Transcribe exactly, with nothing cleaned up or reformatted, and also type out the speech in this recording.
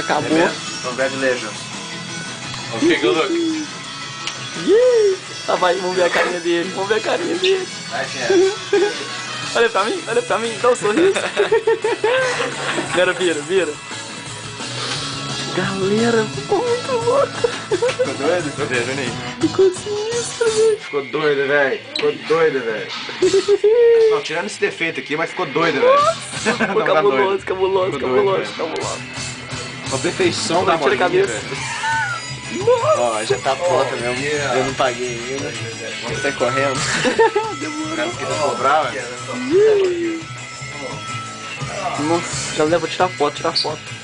Acabou. Congratulations. Ok, good luck. Yeah. Tá, vai, vamos ver a carinha dele. Vamos ver a carinha dele. Vai, Tia. Olha pra mim, olha pra mim, dá um sorriso. Galera, vira, vira. Galera, ficou muito louco. Ficou doido? Ficou doido, Juninho. Ficou sinistro, velho. Ficou doido, velho. Ficou doido, velho. Não, tirando esse defeito aqui, mas ficou doido, velho. Ficou cabuloso, cabuloso, cabuloso, cabuloso. Uma perfeição da Tira a bolinha, cabeça. velho. Ó, já tá pronta mesmo. yeah. Eu não paguei ainda. Vamos sair correndo. O cara que tá cobrar, velho. Nossa, galera, vou tirar foto, tirar foto.